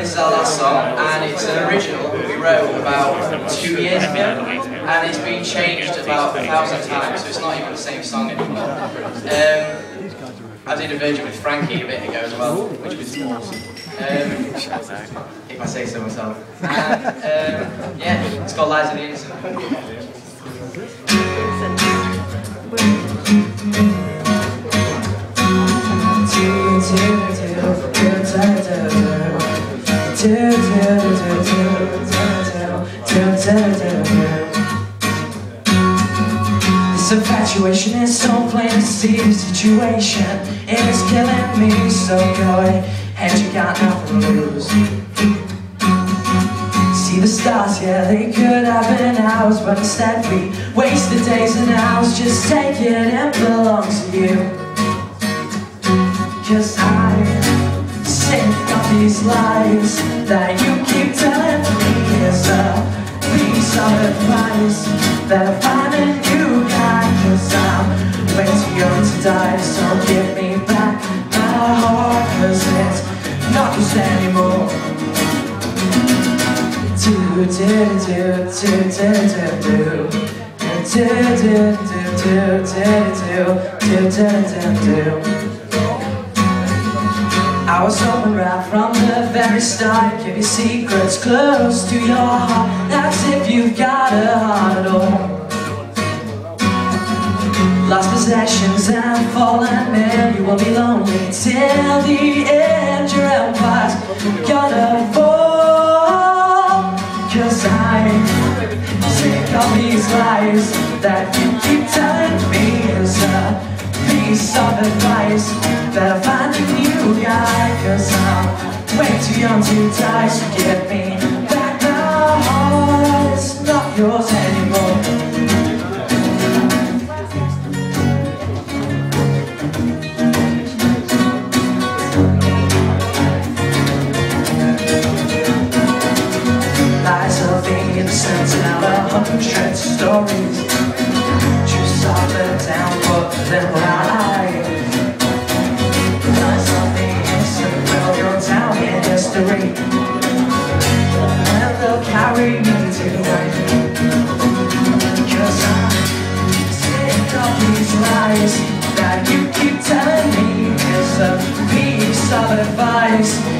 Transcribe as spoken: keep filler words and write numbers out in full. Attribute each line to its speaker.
Speaker 1: This is our last song, and it's an original that we wrote about two years ago, and it's been changed about a thousand times, so it's not even the same song anymore. Um, I did a version with Frankie a bit ago as well, which was awesome. Um, if I say so myself. And um, yeah, it's called Lies of the Innocent. This infatuation is so plain to see. The situation is killing me, so go ahead, you got nothing to lose. See the stars, yeah, they could have been ours, but instead we wasted days and hours. Just take it, it belongs to you. Cause I'm sick of these lies that you keep telling me. Is a piece of advice that I find a new guy. Cause I'm way too young to die, so give me back my heart. Cause it's not yours anymore. Do do do do do do do do do do do do do. I was hoping right from the very start, keep your secrets close to your heart. That's if you've got a heart at all. Lost possessions and fallen men, you will be lonely till the end. Your empire's gonna fall. Cause I'm sick of these lies that you keep telling me. Is a piece of advice that I find a new guy. Cause I'm way too young to die, so give me back my heart. It's not yours anymore. Lies of the innocent tell a hundred stories. Choose all the down, put them right. Lies of the innocent will go down in history, and they'll carry me tonight. Cause I'm sick of these lies that you keep telling me. Is a piece of advice